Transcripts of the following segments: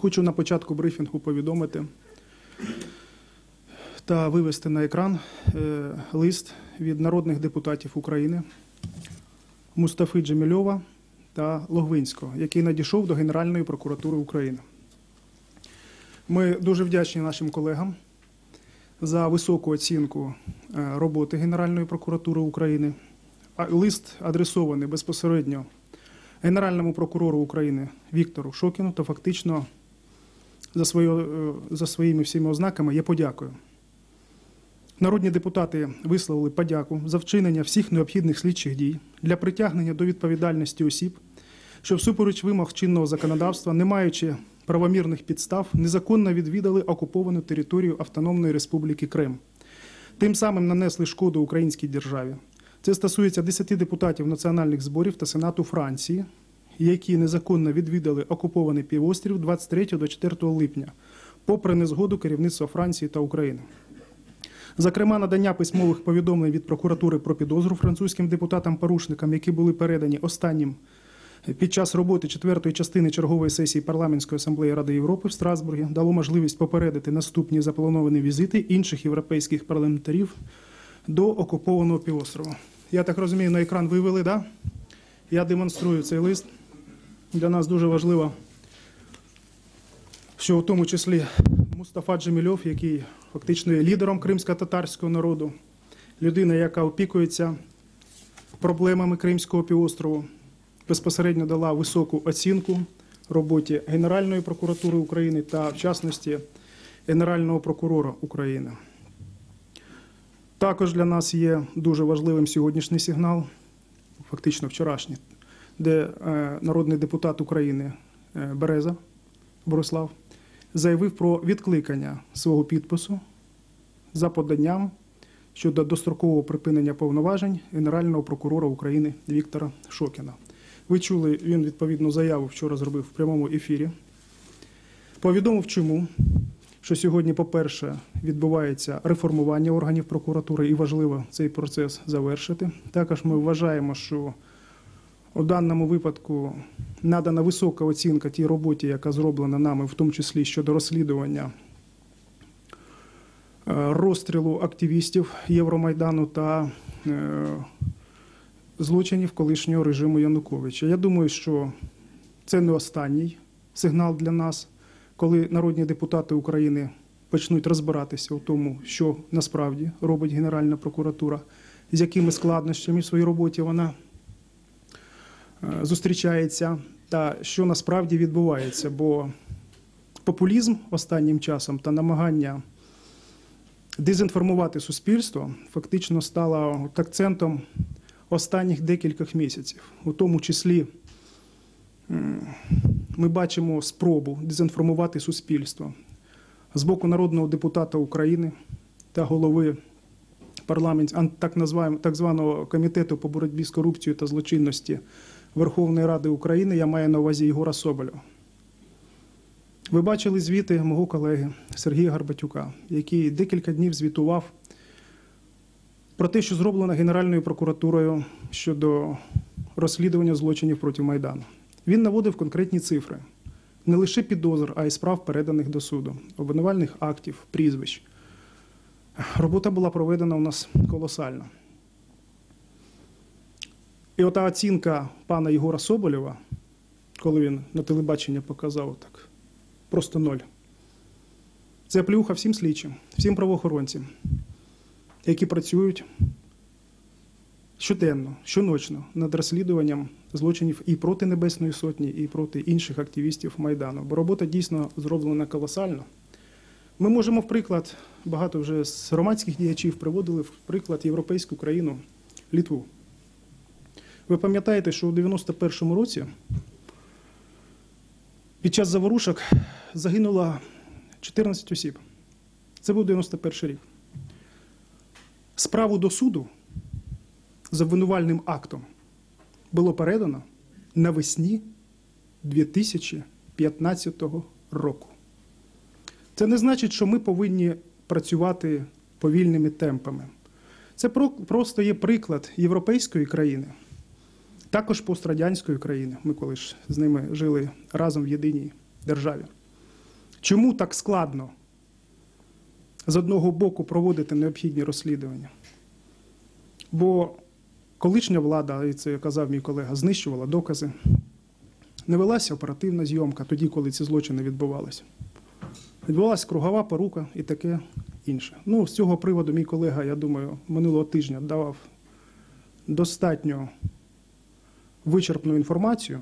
Хочу на початку брифінгу повідомити та вивести на екран лист від народних депутатів України Мустафи Джемільова та Логвинського, який надійшов до Генеральної прокуратури України. Ми дуже вдячні нашим колегам за високу оцінку роботи Генеральної прокуратури України. Лист адресований безпосередньо Генеральному прокурору України Віктору Шокіну, та фактично за своїми всіма ознаками є подякою. Народні депутати висловили подяку за вчинення всіх необхідних слідчих дій для притягнення до відповідальності осіб, що всупереч вимог чинного законодавства, не маючи правомірних підстав, незаконно відвідали окуповану територію Автономної Республіки Крим. Тим самим нанесли шкоду українській державі. Це стосується 10 депутатів національних зборів та Сенату Франції, які незаконно відвідали окупований півострів 23-24 липня, попри незгоду керівництва Франції та України. Зокрема, надання письмових повідомлень від прокуратури про підозру французьким депутатам-порушникам, які були передані останнім під час роботи 4-ї частини чергової сесії Парламентської асамблеї Ради Європи в Страсбургі, дало можливість попередити наступні заплановані візити інших європейських парламентарів до окупованого півострова. Я так розумію, на екран вивели, да? Я демонструю цей лист. Для нас дуже важливо, що в тому числі Мустафа Джемільов, який фактично є лідером кримсько-татарського народу, людина, яка опікується проблемами Кримського півострову, безпосередньо дала високу оцінку роботі Генеральної прокуратури України та, в частності, Генерального прокурора України. Також для нас є дуже важливим сьогоднішній сигнал, фактично вчорашній, де народний депутат України Береза Борислав заявив про відкликання свого підпису за поданням щодо дострокового припинення повноважень Генерального прокурора України Віктора Шокіна. Ви чули, він відповідну заяву вчора зробив в прямому ефірі. Повідомив чому, що сьогодні, по-перше, відбувається реформування органів прокуратури і важливо цей процес завершити. Також ми вважаємо, що у даному випадку надана висока оцінка тій роботі, яка зроблена нами, в тому числі щодо розслідування розстрілу активістів Євромайдану та злочинів колишнього режиму Януковича. Я думаю, що це не останній сигнал для нас, коли народні депутати України почнуть розбиратися у тому, що насправді робить Генеральна прокуратура, з якими складнощами в своїй роботі вона зустрічається та що насправді відбувається. Бо популізм останнім часом та намагання дезінформувати суспільство фактично стало акцентом останніх декількох місяців. У тому числі ми бачимо спробу дезінформувати суспільство з боку народного депутата України та голови так званого Комітету по боротьбі з корупцією та злочинності Верховної Ради України, я маю на увазі Єгора Соболєва. Ви бачили звіти мого колеги Сергія Гарбатюка, який декілька днів звітував про те, що зроблено Генеральною прокуратурою щодо розслідування злочинів проти Майдану. Він наводив конкретні цифри. Не лише підозр, а й справ, переданих до суду, обвинувальних актів, прізвищ. Робота була проведена у нас колосальна. І ота оцінка пана Єгора Соболєва, коли він на телебаченні показав так, просто ноль. Це плюха всім слідчим, всім правоохоронцям, які працюють щоденно, щоночно над розслідуванням злочинів і проти Небесної Сотні, і проти інших активістів Майдану. Бо робота дійсно зроблена колосально. Ми можемо, в приклад, багато вже з громадських діячів приводили в приклад європейську країну Литву. Ви пам'ятаєте, що у 91-му році під час заворушок загинуло 14 осіб. Це був 91-й рік. Справу до суду з обвинувальним актом було передано навесні 2015 року. Це не значить, що ми повинні працювати повільними темпами. Це просто є приклад європейської країни, також пострадянської країни. Ми коли ж з ними жили разом в єдиній державі. Чому так складно з одного боку проводити необхідні розслідування? Бо колишня влада, і це казав мій колега, знищувала докази. Не велася оперативна зйомка тоді, коли ці злочини відбувалися. Відбувалася кругова порука і таке інше. Ну, з цього приводу мій колега, я думаю, минулого тижня давав достатньо вичерпну інформацію.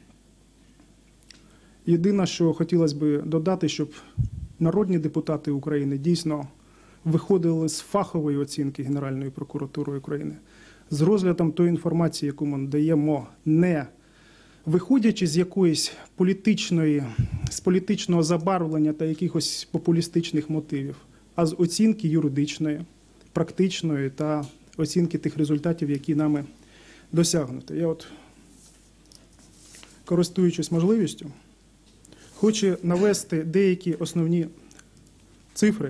Єдине, що хотілося б додати, щоб народні депутати України дійсно виходили з фахової оцінки Генеральної прокуратури України, з розглядом тої інформації, яку ми даємо, не виходячи з якоїсь з політичного забарвлення та якихось популістичних мотивів, а з оцінки юридичної, практичної та оцінки тих результатів, які нами досягнуті. Я от, користуючись можливістю, хочу навести деякі основні цифри,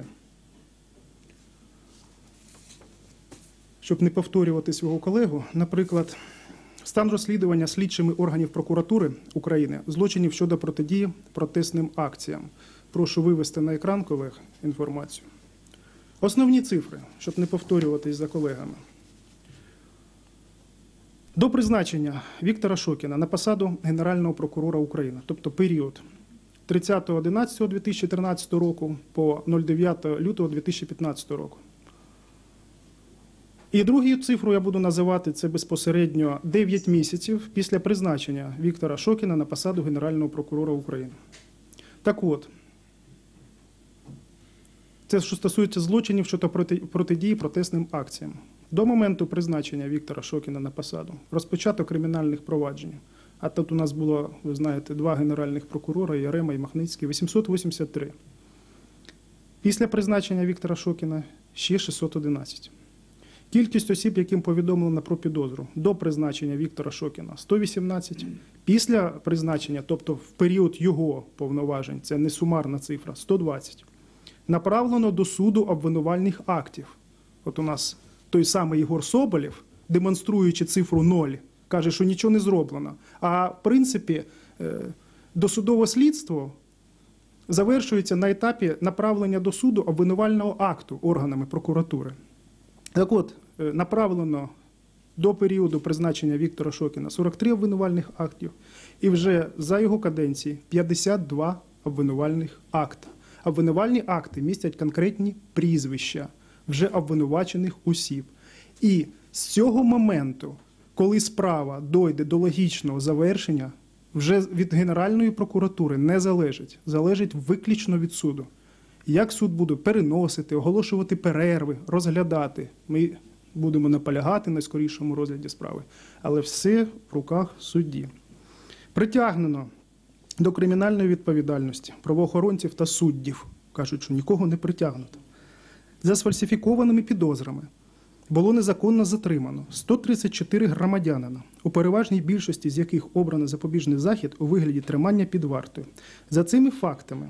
щоб не повторювати свого колегу. Наприклад, стан розслідування слідчими органів прокуратури України злочинів щодо протидії протестним акціям. Прошу вивести на екран, колег, інформацію. Основні цифри, щоб не повторюватись за колегами. До призначення Віктора Шокіна на посаду Генерального прокурора України, тобто період 30.11.2013 року по 09 лютого 2015 року. І другу цифру я буду називати, це безпосередньо 9 місяців після призначення Віктора Шокіна на посаду Генерального прокурора України. Так от, це що стосується злочинів щодо протидії протестним акціям. До моменту призначення Віктора Шокіна на посаду розпочато кримінальних проваджень. А тут у нас було, ви знаєте, 2 генеральних прокурора, Ярема і Махницький, 883. Після призначення Віктора Шокіна ще 611. Кількість осіб, яким повідомлено про підозру до призначення Віктора Шокіна – 118. Після призначення, тобто в період його повноважень, це не сумарна цифра – 120. Направлено до суду обвинувальних актів. От у нас той самий Єгор Соболєв, демонструючи цифру 0, каже, що нічого не зроблено. А в принципі досудове слідство завершується на етапі направлення до суду обвинувального акту органами прокуратури. Так от, направлено до періоду призначення Віктора Шокіна 43 обвинувальних актів і вже за його каденції 52 обвинувальних акти. Обвинувальні акти містять конкретні прізвища вже обвинувачених осіб. І з цього моменту, коли справа дойде до логічного завершення, вже від Генеральної прокуратури не залежить. Залежить виключно від суду. Як суд буде переносити, оголошувати перерви, розглядати. Ми будемо наполягати на скорішому розгляді справи. Але все в руках судді. Притягнено до кримінальної відповідальності правоохоронців та суддів. Кажуть, що нікого не притягнуто. За сфальсифікованими підозрами було незаконно затримано 134 громадянина, у переважній більшості з яких обрано запобіжний захід у вигляді тримання під вартою. За цими фактами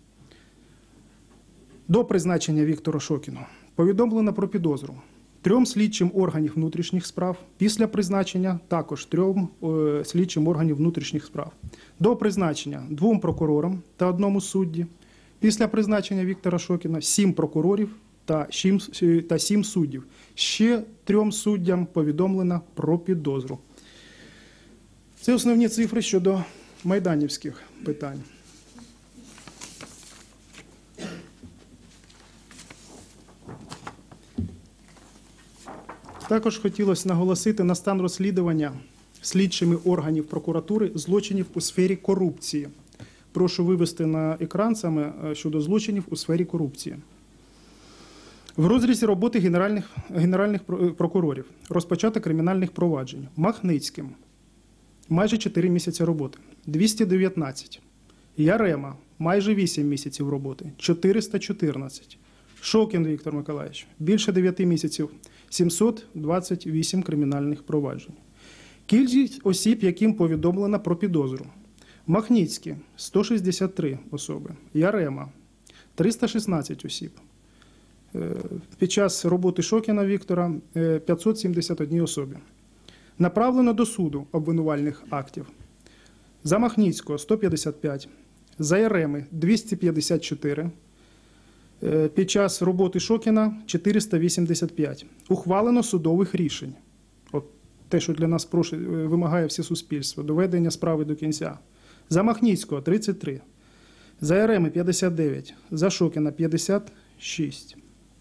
до призначення Віктора Шокіна повідомлено про підозру 3 слідчим органів внутрішніх справ, після призначення також 3 слідчим органів внутрішніх справ. До призначення 2 прокурорам та 1 судді, після призначення Віктора Шокіна 7 прокурорів та 7 суддів. Ще 3 суддям повідомлено про підозру. Це основні цифри щодо майданівських питань. Також хотілося наголосити на стан розслідування слідчими органів прокуратури злочинів у сфері корупції. Прошу вивести на екран саме щодо злочинів у сфері корупції. В розрізі роботи генеральних прокурорів розпочато кримінальних проваджень. Махницьким – майже 4 місяці роботи, 219. Ярема – майже 8 місяців роботи, 414. Шокін Віктор Миколаївич – більше 9 місяців, 728 кримінальних проваджень. Кількість осіб, яким повідомлено про підозру. Махницький – 163 особи. Ярема – 316 осіб. Під час роботи Шокіна Віктора – 571 особі. Направлено до суду обвинувальних актів. За Махницького – 155, За ЯРЕМи 254. Під час роботи Шокіна 485. Ухвалено судових рішень. От те, що для нас вимагає все суспільство. Доведення справи до кінця. За Махніцького 33. За ЯРЕМи 59. За Шокіна 56.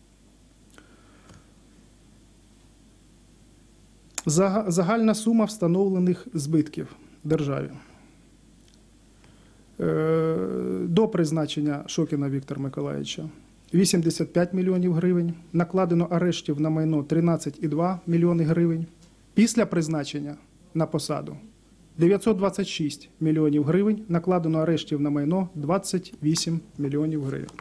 Загальна сума встановлених збитків державі. До призначення Шокіна Віктора Миколайовича 85 мільйонів гривень, накладено арештів на майно 13,2 мільйони гривень. Після призначення на посаду 926 мільйонів гривень, накладено арештів на майно 28 мільйонів гривень.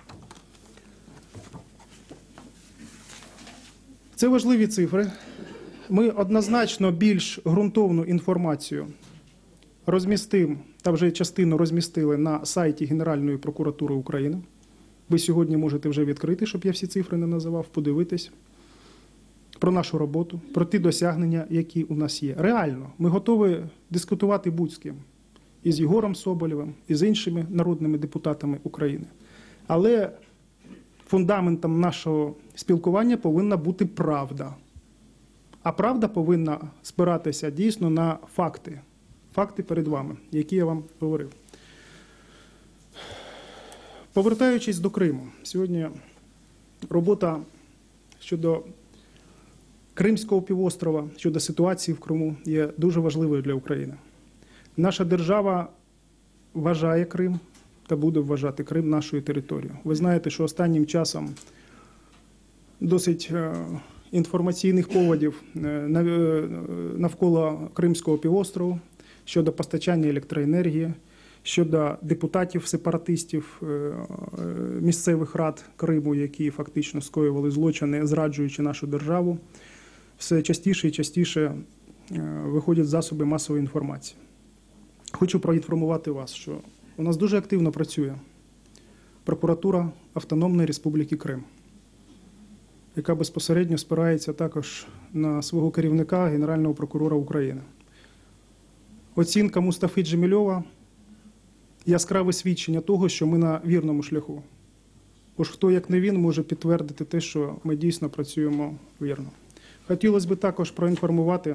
Це важливі цифри. Ми однозначно більш ґрунтовну інформацію розмістимо, та вже частину розмістили на сайті Генеральної прокуратури України. Ви сьогодні можете вже відкрити, щоб я всі цифри не називав, подивитись про нашу роботу, про ті досягнення, які у нас є. Реально, ми готові дискутувати будь з ким. І з Єгором Соболєвим, і з іншими народними депутатами України. Але фундаментом нашого спілкування повинна бути правда. А правда повинна спиратися дійсно на факти. Факти перед вами, які я вам говорив. Повертаючись до Криму, сьогодні робота щодо Кримського півострова, щодо ситуації в Криму є дуже важливою для України. Наша держава вважає Крим та буде вважати Крим нашою територією. Ви знаєте, що останнім часом досить інформаційних поводів навколо Кримського півострову щодо постачання електроенергії, щодо депутатів-сепаратистів місцевих рад Криму, які фактично скоювали злочини, зраджуючи нашу державу, все частіше і частіше виходять засоби масової інформації. Хочу проінформувати вас, що у нас дуже активно працює прокуратура Автономної Республіки Крим, яка безпосередньо спирається також на свого керівника, Генерального прокурора України. Оцінка Мустафи Джемільова – яскраве свідчення того, що ми на вірному шляху. Бо ж хто, як не він, може підтвердити те, що ми дійсно працюємо вірно. Хотілося б також проінформувати,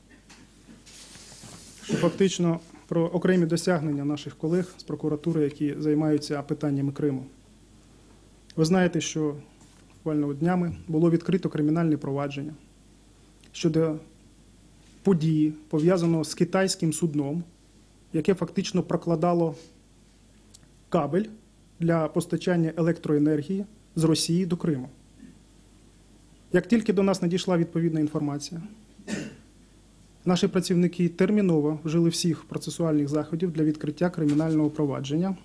що фактично про окремі досягнення наших колег з прокуратури, які займаються питаннями Криму. Ви знаєте, що буквально днями було відкрито кримінальне провадження щодо події, пов'язаного з китайським судном, яке фактично прокладало кабель для постачання електроенергії з Росії до Криму. Як тільки до нас надійшла відповідна інформація, наші працівники терміново вжили всіх процесуальних заходів для відкриття кримінального провадження.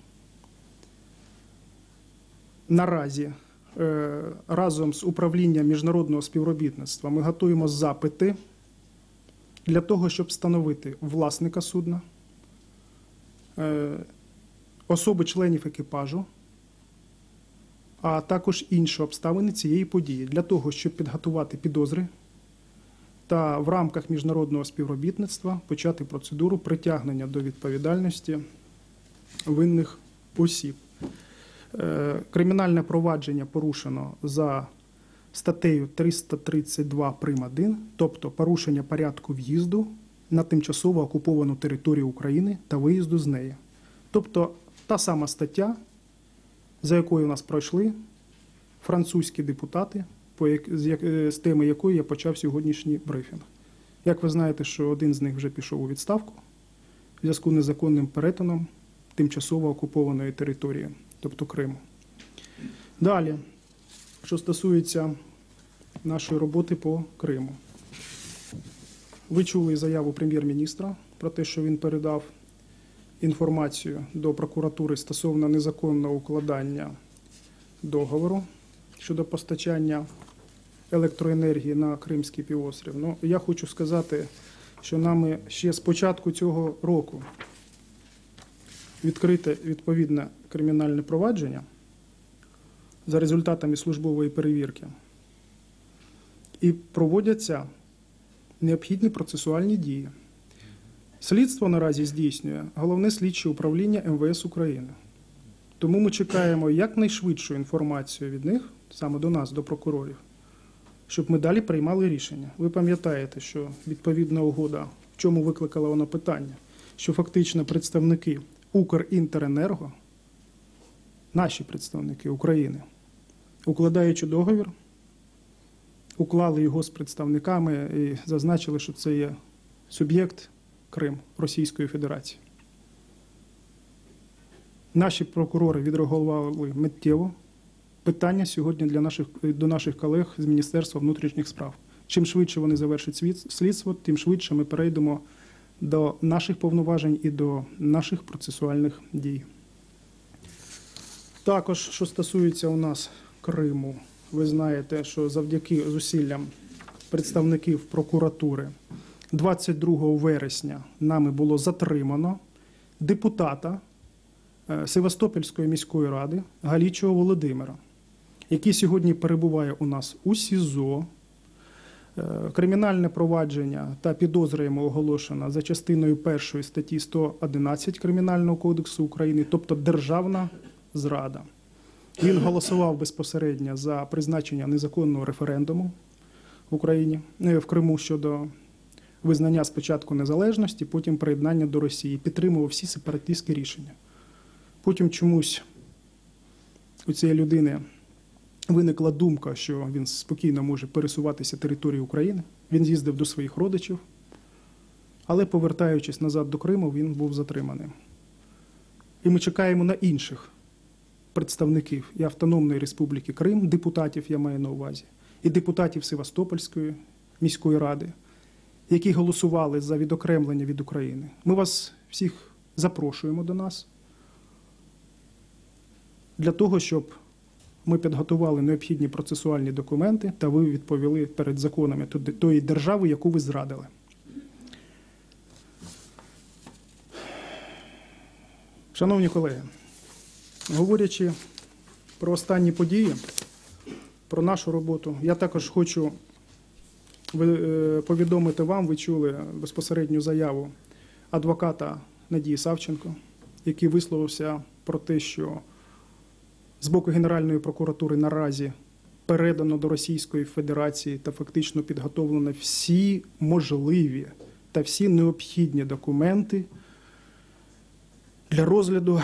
Наразі разом з управлінням міжнародного співробітництва ми готуємо запити для того, щоб встановити власника судна, особи членів екіпажу, а також інші обставини цієї події, для того, щоб підготувати підозри та в рамках міжнародного співробітництва почати процедуру притягнення до відповідальності винних осіб. Кримінальне провадження порушено за статтею 332 прим.1, тобто порушення порядку в'їзду на тимчасово окуповану територію України та виїзду з неї. Тобто та сама стаття, за якою у нас пройшли французькі депутати, з теми якої я почав сьогоднішній брифінг. Як ви знаєте, що один з них вже пішов у відставку в зв'язку з незаконним перетином тимчасово окупованої території, тобто Криму. Далі, що стосується нашої роботи по Криму. Ви чули заяву прем'єр-міністра про те, що він передав інформацію до прокуратури стосовно незаконного укладання договору щодо постачання електроенергії на Кримський півострів. Ну, я хочу сказати, що нами ще з початку цього року відкрите відповідне кримінальне провадження за результатами службової перевірки і проводяться необхідні процесуальні дії. Слідство наразі здійснює Головне слідче управління МВС України. Тому ми чекаємо якнайшвидшу інформацію від них, саме до нас, до прокурорів, щоб ми далі приймали рішення. Ви пам'ятаєте, що відповідна угода, в чому викликала вона питання, що фактично представники Укрінтеренерго, наші представники України, укладаючи договір, уклали його з представниками і зазначили, що це є суб'єкт Крим Російської Федерації. Наші прокурори відреагували миттєво. Питання сьогодні до наших колег з Міністерства внутрішніх справ. Чим швидше вони завершать слідство, тим швидше ми перейдемо до наших повноважень і до наших процесуальних дій. Також, що стосується у нас Криму, ви знаєте, що завдяки зусиллям представників прокуратури 22 вересня нами було затримано депутата Севастопольської міської ради Галічого Володимира, який сьогодні перебуває у нас у СІЗО. Кримінальне провадження та підозра йому оголошена за частиною 1 статті 111 Кримінального кодексу України, тобто державна зрада. Він голосував безпосередньо за призначення незаконного референдуму в Україні, в Криму щодо визнання спочатку незалежності, потім приєднання до Росії, підтримував всі сепаратистські рішення. Потім чомусь у цієї людини виникла думка, що він спокійно може пересуватися територією України. Він з'їздив до своїх родичів, але повертаючись назад до Криму, він був затриманий. І ми чекаємо на інших представників і Автономної Республіки Крим, депутатів я маю на увазі, і депутатів Севастопольської міської ради, які голосували за відокремлення від України. Ми вас всіх запрошуємо до нас для того, щоб ми підготували необхідні процесуальні документи та ви відповіли перед законами тої держави, яку ви зрадили. Шановні колеги, говорячи про останні події, про нашу роботу, я також хочу повідомити вам, ви чули безпосередню заяву адвоката Надії Савченко, який висловився про те, що з боку Генеральної прокуратури наразі передано до Російської Федерації та фактично підготовлено всі можливі та всі необхідні документи для розгляду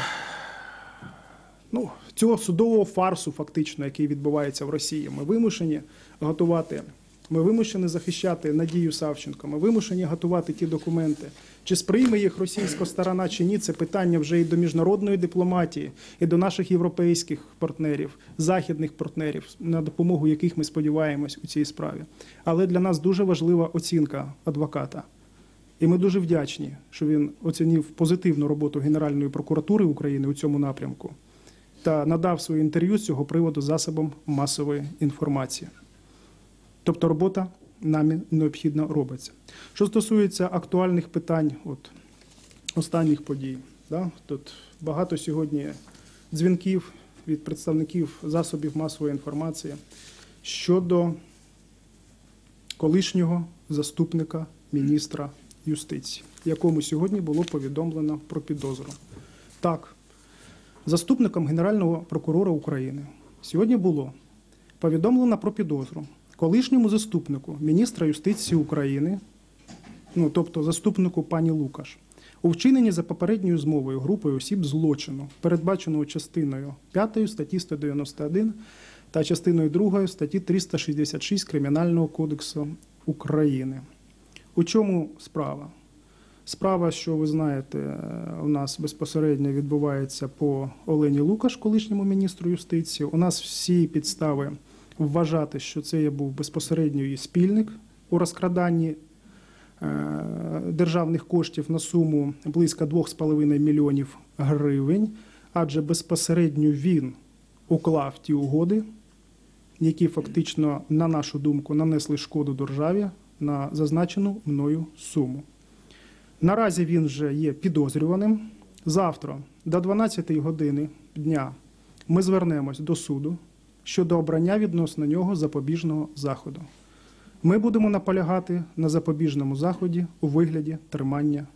цього судового фарсу, фактично, який відбувається в Росії. Ми вимушені готувати, ми вимушені захищати Надію Савченко, ми вимушені готувати ті документи. Чи сприйме їх російська сторона, чи ні, це питання вже і до міжнародної дипломатії, і до наших європейських партнерів, західних партнерів, на допомогу яких ми сподіваємось у цій справі. Але для нас дуже важлива оцінка адвоката. І ми дуже вдячні, що він оцінив позитивну роботу Генеральної прокуратури України у цьому напрямку та надав своє інтерв'ю з цього приводу засобам масової інформації. Тобто робота нами необхідно робиться. Що стосується актуальних питань останніх подій, тут багато сьогодні дзвінків від представників засобів масової інформації щодо колишнього заступника міністра юстиції, якому сьогодні було повідомлено про підозру. Так, заступником Генерального прокурора України сьогодні було повідомлено про підозру колишньому заступнику міністра юстиції України, тобто заступнику пані Лукаш, у вчиненні за попередньою змовою групою осіб злочину, передбаченого частиною 5 статті 191 та частиною 2 статті 366 Кримінального кодексу України. У чому справа? Справа, що ви знаєте, у нас безпосередньо відбувається по Олені Лукаш, колишньому міністру юстиції. У нас всі підстави вважати, що це був безпосередньо її спільник у розкраданні державних коштів на суму близько 2,5 мільйонів гривень, адже безпосередньо він уклав ті угоди, які фактично, на нашу думку, нанесли шкоду державі на зазначену мною суму. Наразі він вже є підозрюваним. Завтра до 12 години дня ми звернемось до суду щодо обрання відносно нього запобіжного заходу. Ми будемо наполягати на запобіжному заході у вигляді тримання